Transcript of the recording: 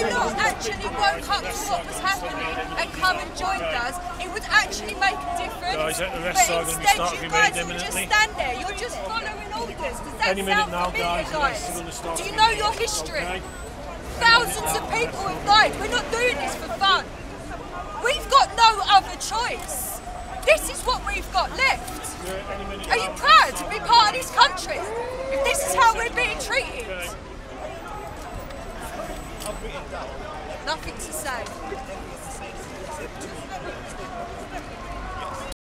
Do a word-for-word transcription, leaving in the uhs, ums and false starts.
not actually woke up to what was happening and come and joined us, it would actually make a difference. Guys, the rest but are going to be instead starting you very guys will imminently. just stand there, you're just following orders. Does that Any minute sound now, familiar, guys, the rest are guys? going to start Do you know your history? Okay. Thousands of people have died. We're not doing this for fun. We've got no other choice. This is what we've got left. Are you proud to be part of this country? If this is how we're being treated? Nothing to say.